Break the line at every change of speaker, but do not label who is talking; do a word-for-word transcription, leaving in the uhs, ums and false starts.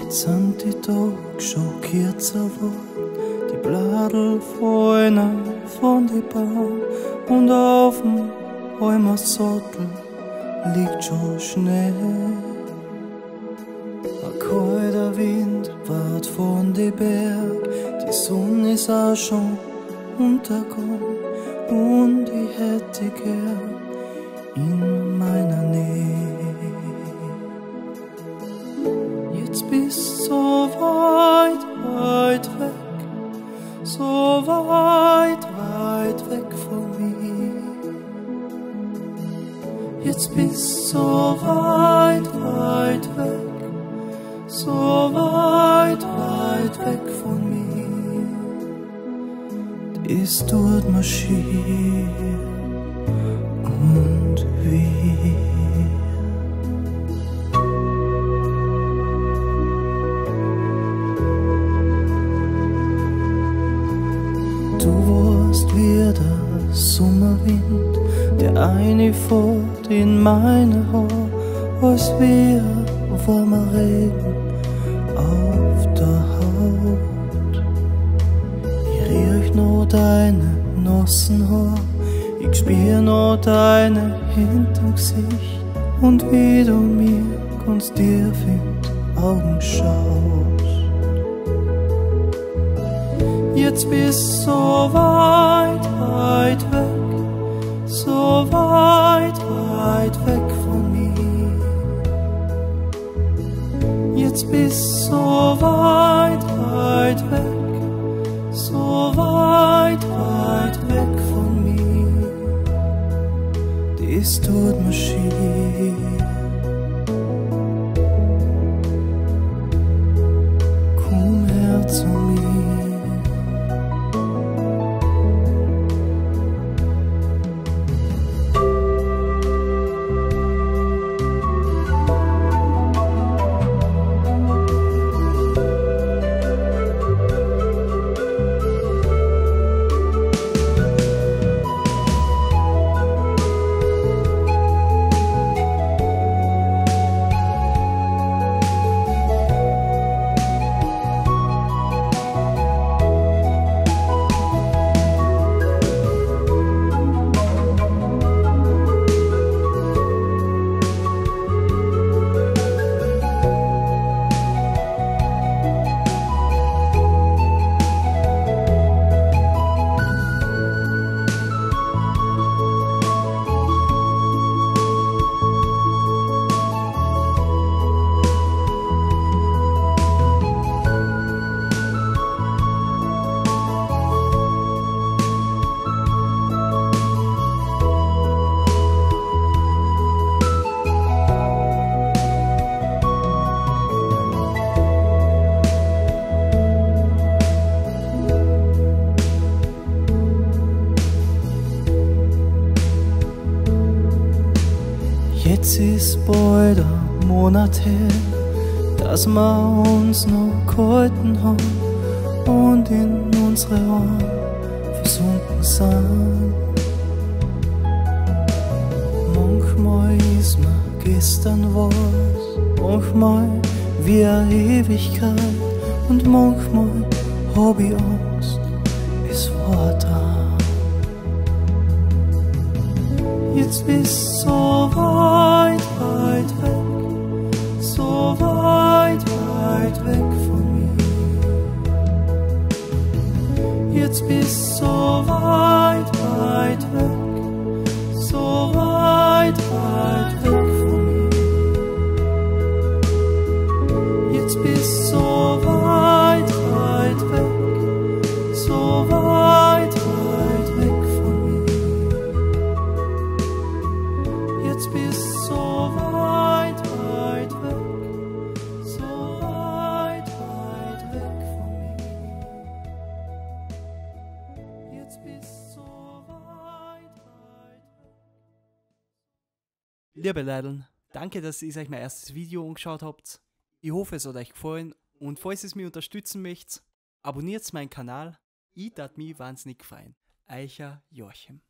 Jetzt sind die Tage schon kürzer geworden, die Bladel fallen von den Baum und auf dem Heimersattel liegt schon Schnee. Ein kalter Wind weht von den Berg, die Sonne ist auch schon untergegangen und ich hätte gern in meiner Nähe. Jetzt bist so weit, weit weg, so weit, weit weg von mir. Jetzt bist so weit, weit weg, so weit, weit weg von mir. Es tut mir schier und weh. Du warst wie der Sommerwind, der eine fährt in meine Haar, als wie ein warmer Regen auf der Haut. Ich riech noch deine nassen Haar, ich spür noch deine Hände im Gesicht, und wie du mir ganz tief in die Augen schaust. Jetzt bist so weit, weit weg, so weit, weit weg von mir. Jetzt bist so weit, weit weg, so weit, weit weg von mir. Das tut mir schier. Komm her zu mir. Jetzt ist bald ein Monat her, dass wir uns noch gehalten haben und in unsere Arme versunken sind. Manchmal ist mir gestern was, manchmal wie eine Ewigkeit, und manchmal hab ich Angst, es war da. Jetzt bist so weit, weit weg, so weit, weit weg von mir. Jetzt bist so weit, weit weg, so weit, weit weg von mir. Jetzt bist so weit, weit weg, so weit, weit weg von mir. Jetzt bist so weit, weit weg, so weit, weit weg von mir. Jetzt bist so weit, weit weg.
Liebe Leute, danke, dass ihr euch mein erstes Video angeschaut habt. Ich hoffe, es hat euch gefallen, und falls ihr es mir unterstützen möchtet, abonniert meinen Kanal. Ich würde mich wahnsinnig freuen. Euer Joachim.